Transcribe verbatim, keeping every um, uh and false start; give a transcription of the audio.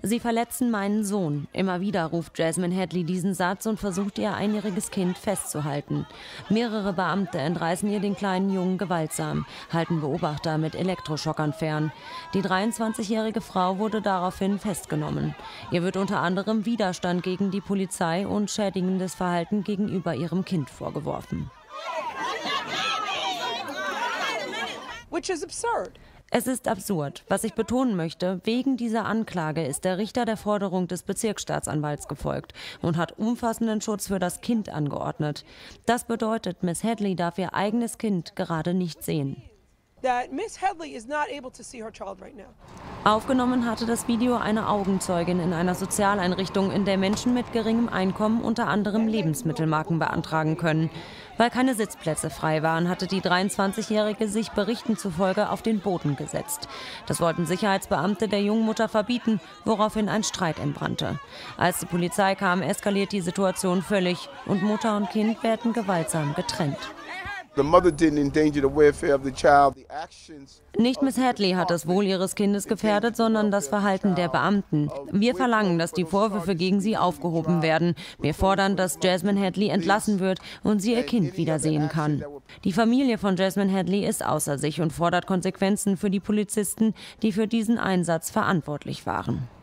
Sie verletzen meinen Sohn. Immer wieder ruft Jasmine Hadley diesen Satz und versucht, ihr einjähriges Kind festzuhalten. Mehrere Beamte entreißen ihr den kleinen Jungen gewaltsam, halten Beobachter mit Elektroschockern fern. Die dreiundzwanzigjährige Frau wurde daraufhin festgenommen. Ihr wird unter anderem Widerstand gegen die Polizei und schädigendes Verhalten gegenüber ihrem Kind vorgeworfen. Which is absurd. Es ist absurd. Was ich betonen möchte, wegen dieser Anklage ist der Richter der Forderung des Bezirksstaatsanwalts gefolgt und hat umfassenden Schutz für das Kind angeordnet. Das bedeutet, Miss Hadley darf ihr eigenes Kind gerade nicht sehen. That Miss Hadley is not able to see her child right now. Aufgenommen hatte das Video eine Augenzeugin in einer Sozialeinrichtung, in der Menschen mit geringem Einkommen unter anderem Lebensmittelmarken beantragen können. Weil keine Sitzplätze frei waren, hatte die dreiundzwanzigjährige sich Berichten zufolge auf den Boden gesetzt. Das wollten Sicherheitsbeamte der jungen Mutter verbieten, woraufhin ein Streit entbrannte. Als die Polizei kam, eskaliert die Situation völlig und Mutter und Kind werden gewaltsam getrennt. Nicht Miss Hadley hat das Wohl ihres Kindes gefährdet, sondern das Verhalten der Beamten. Wir verlangen, dass die Vorwürfe gegen sie aufgehoben werden. Wir fordern, dass Jasmine Hadley entlassen wird und sie ihr Kind wiedersehen kann. Die Familie von Jasmine Hadley ist außer sich und fordert Konsequenzen für die Polizisten, die für diesen Einsatz verantwortlich waren.